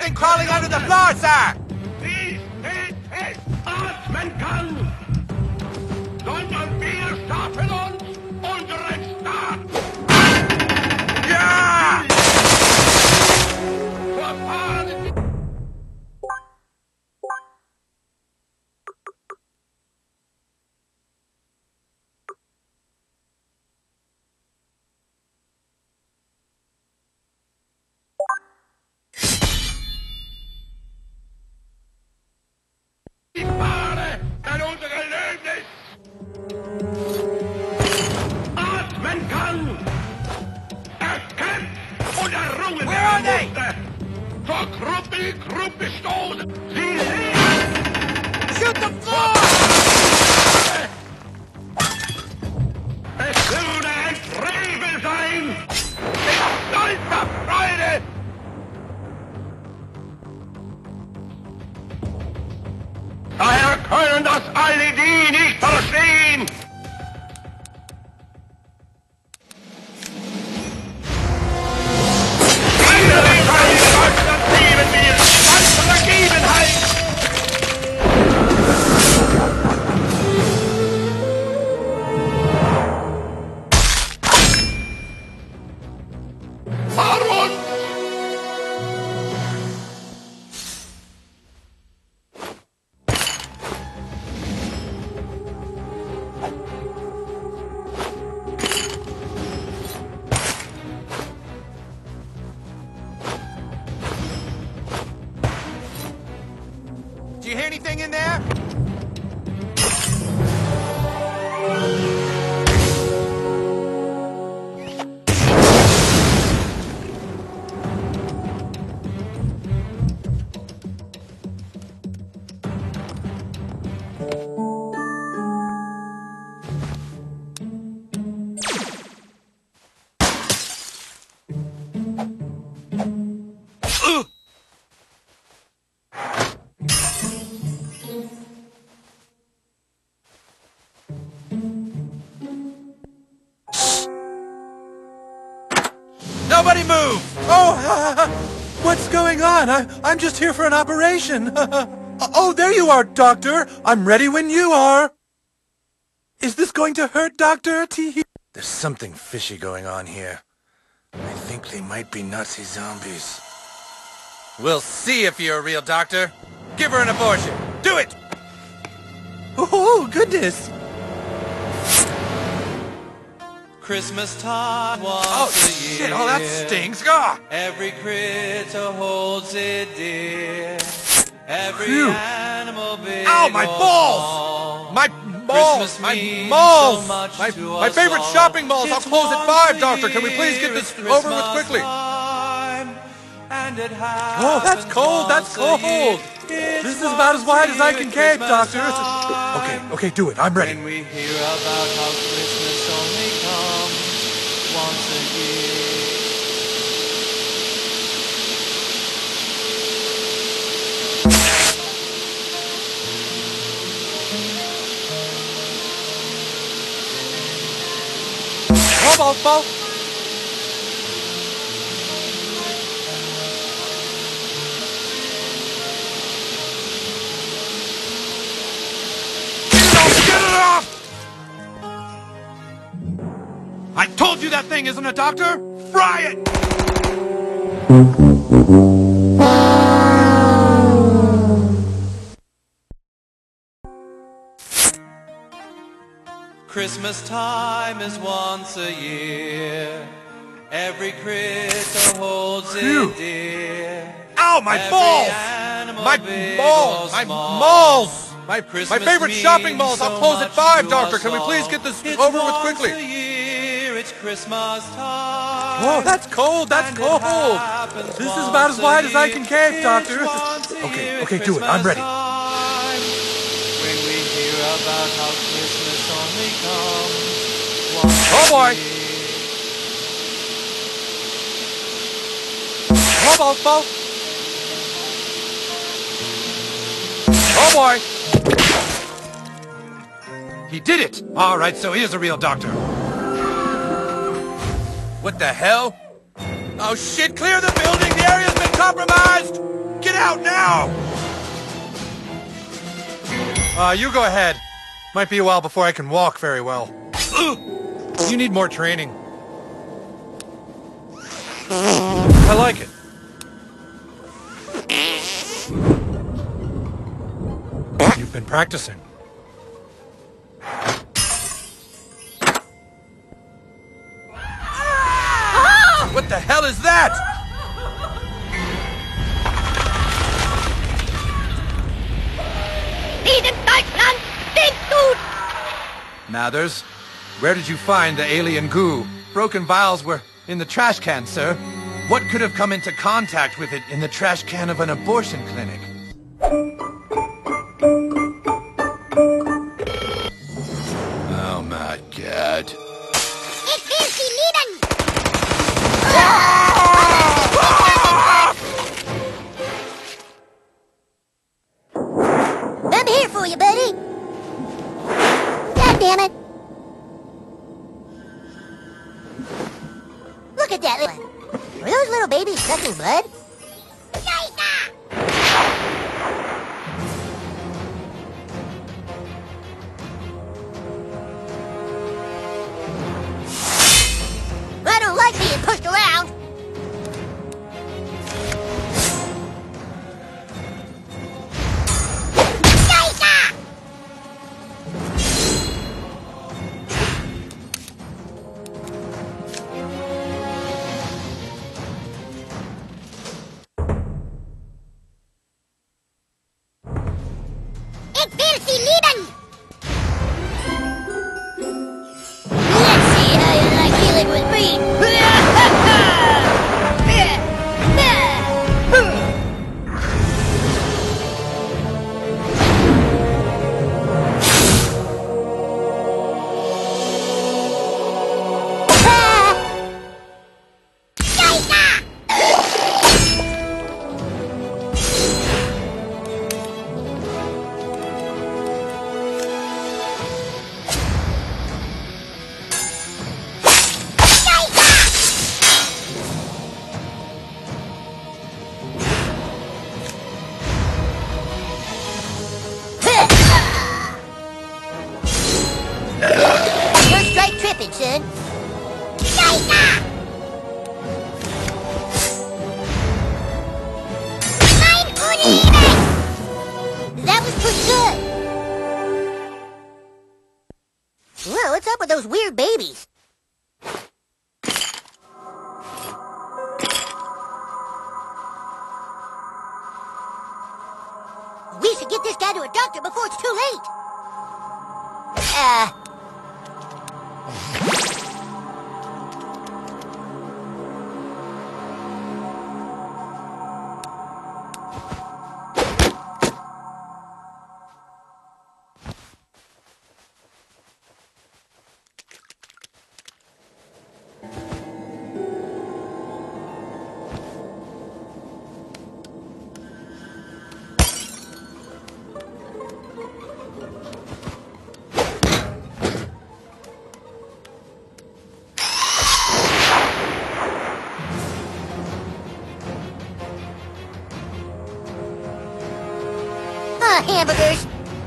something crawling under the floor, sir! Dies geht es atmen kann, sondern wir schaffen uns unseren Staat! Ja! Verfahren! Die Fahne an unser Erlebnis! Atmen kann! Erkämpft und errungen Where are they? musste! Zur Gruppe stoßen! Sie leben! Shoot the floor! Es würde ein Frevel sein! In stolzer Freude! Daher können das alle die nicht verstehen! Deutschland lieben wir! Ganz Vergebenheit! Fahr uns! Do you hear anything in there? Nobody move! Oh, what's going on? I'm just here for an operation. Oh, there you are, Doctor. I'm ready when you are. Is this going to hurt, Doctor? There's something fishy going on here. I think they might be Nazi zombies. We'll see if you're a real doctor. Give her an abortion. Do it! Oh, goodness. Christmas time once Oh, a year. shit. Oh, that stings. Ah! Every critter holds it dear. Every Phew. animal big Ow, my or balls! small. My balls! Christmas My means balls! so much My to us favorite all. shopping malls. I'll It's close at once 5, a Doctor. Can we year, please get it's this over with Christmas quickly? time, and it Oh, that's happens cold. That's once a year. cold. It's This is about as wide as I can Christmas cape, Doctor. time. Okay, do it. I'm ready. When we hear about how Christmas only comes once a year. Ball. Get it off! I told you that thing isn't a doctor! Fry it! Christmas time is once a year. Every critter holds Phew. it dear. Ow, my Every balls! animal My big balls! or My small. malls! My Christmas favorite shopping means malls. I'll so close at much 5, to Doctor. us Can we please all. get this It's over with once quickly? a year, it's Christmas time. Oh, that's cold. That's And it cold. happens This is about as once a wide as I year. can cape, It's Doctor. once a year, Okay, do it. I'm ready. Christmas time. When we hear about how Christmas only comes once Oh, boy. a year. Ball. Oh, boy! He did it! All right, so he is a real doctor. What the hell? Oh, shit! Clear the building! The area's been compromised! Get out now! You go ahead. Might be a while before I can walk very well. You need more training. I like it. You've been practicing. What the hell is that? Mathers, where did you find the alien goo? Broken vials were in the trash can, sir. What could have come into contact with it in the trash can of an abortion clinic? Oh my god. I'm here for you, buddy. God damn it. Look at that one. Were those little babies sucking blood? I don't like being pushed around. First strike tripping, son. That was pretty good. Whoa, what's up with those weird babies? We should get this guy to a doctor before it's too late. Hamburgers.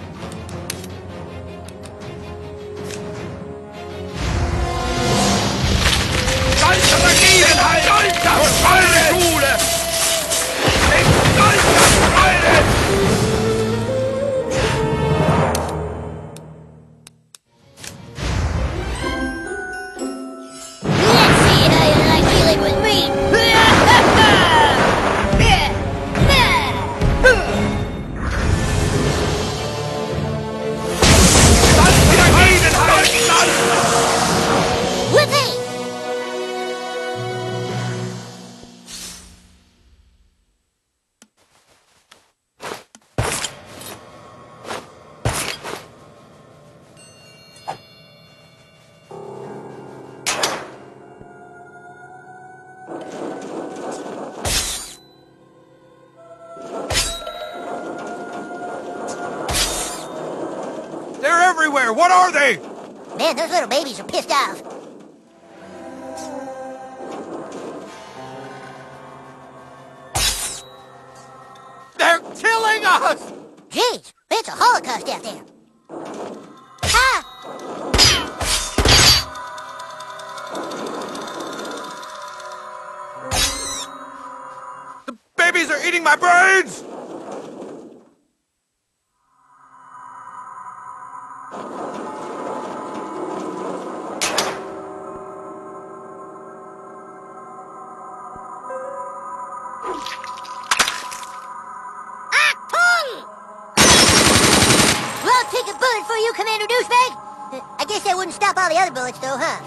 Stolzer Dagegenhalt! Stolzer Schule! Stolzer Freude! Let's see how you like dealing with me. They're everywhere! What are they? Man, those little babies are pissed off. They're killing us! Jeez, it's a holocaust out there. Ah! The babies are eating my brains! Well, take a bullet for you, Commander Douchebag. I guess that wouldn't stop all the other bullets, though, huh?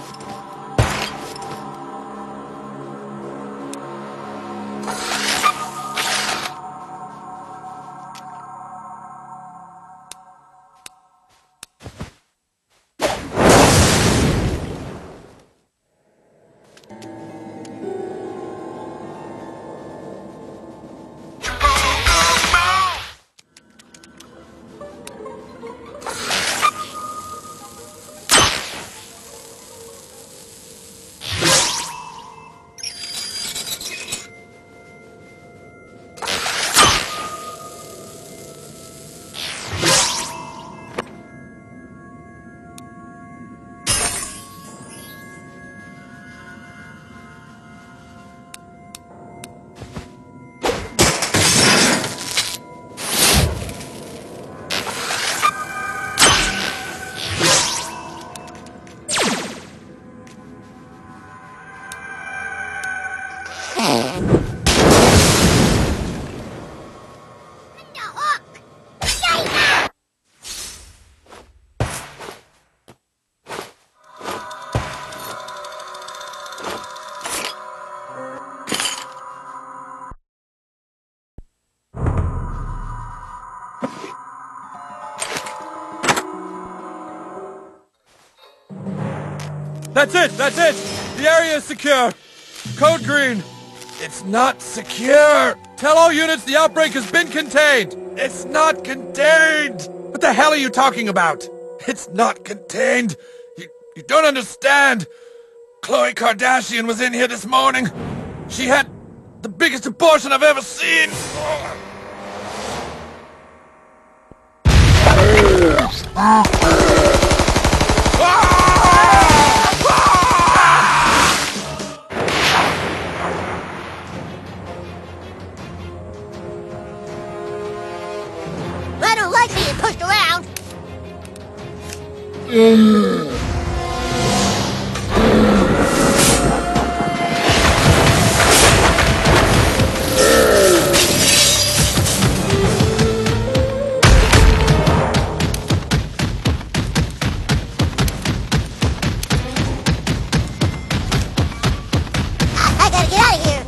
That's it! That's it! The area is secure! Code green! It's not secure! Tell all units the outbreak has been contained! It's not contained! What the hell are you talking about? It's not contained! You don't understand! Khloe Kardashian was in here this morning! She had the biggest abortion I've ever seen! I don't like being pushed around. I gotta get out of here.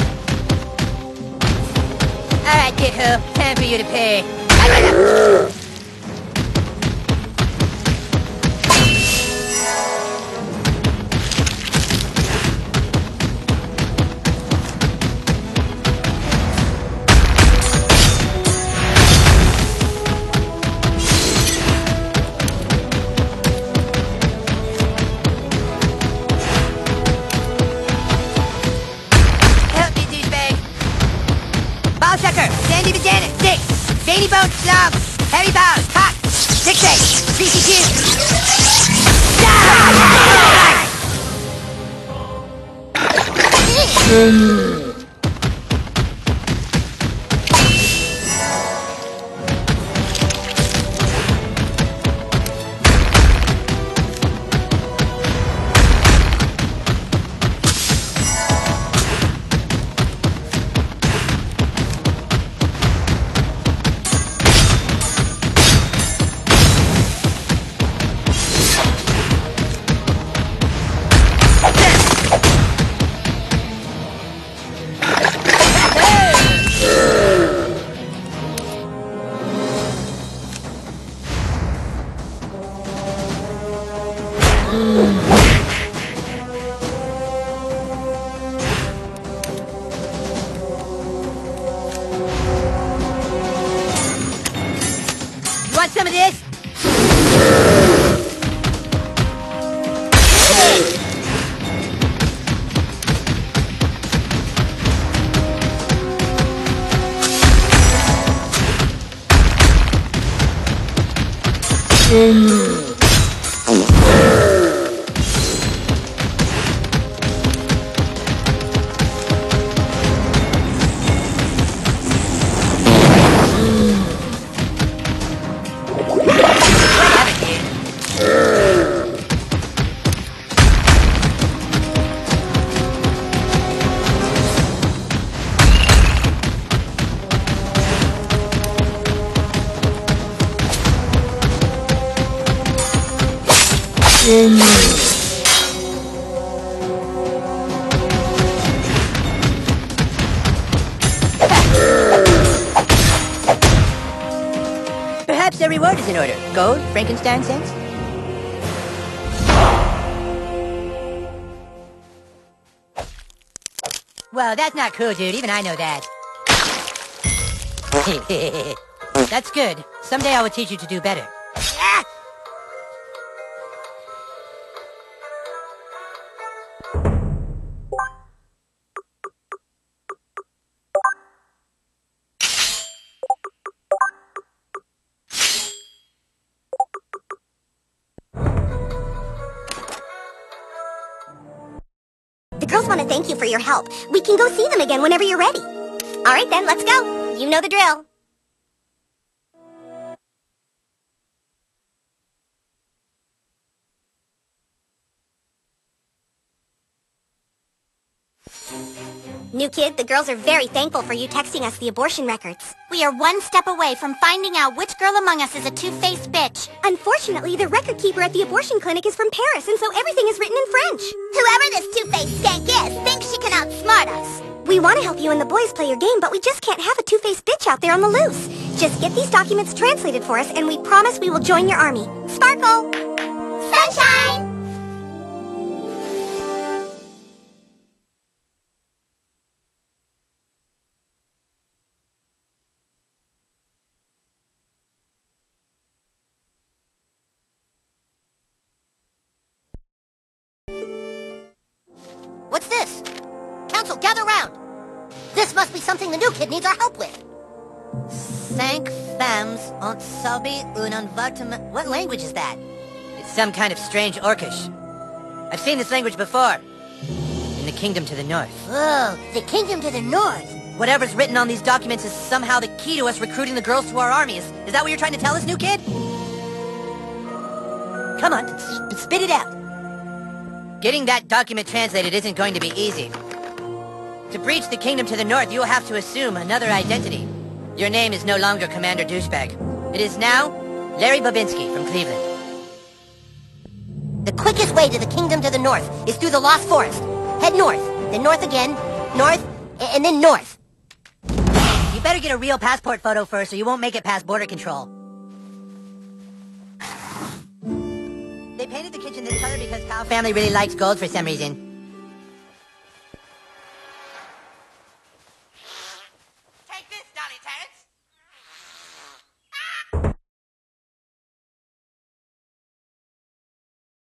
All right, kiddo. Time for you to pay. Help me, douchebag. Ball sucker, sandy banana, 6. Veiny bone, slum. Heavy bows, cock. 6-8. CCQ. You want some of this? Perhaps a reward is in order. Gold, Frankenstein cents? Well, that's not cool, dude. Even I know that. That's good. Someday I will teach you to do better. Ah! The girls want to thank you for your help. We can go see them again whenever you're ready. All right, then, let's go. You know the drill. New kid, the girls are very thankful for you texting us the abortion records. We are one step away from finding out which girl among us is a two-faced bitch. Unfortunately, the record keeper at the abortion clinic is from Paris, and so everything is written in French. Whoever this two-faced skank is thinks she can outsmart us. We want to help you and the boys play your game, but we just can't have a two-faced bitch out there on the loose. Just get these documents translated for us, and we promise we will join your army. Sparkle! Sunshine! What's this? Council, gather round! This must be something the new kid needs our help with. Cinq femmes ont sauvé un envartement. What language is that? It's some kind of strange Orcish. I've seen this language before. In the kingdom to the north. Oh, the kingdom to the north. Whatever's written on these documents is somehow the key to us recruiting the girls to our army. Is that what you're trying to tell us, new kid? Come on, spit it out. Getting that document translated isn't going to be easy. To breach the kingdom to the north, you will have to assume another identity. Your name is no longer Commander Douchebag. It is now Larry Babinski from Cleveland. The quickest way to the kingdom to the north is through the Lost Forest. Head north, then north again, north, and then north. You better get a real passport photo first or you won't make it past border control. They painted the kitchen this color because Powell family really likes gold for some reason.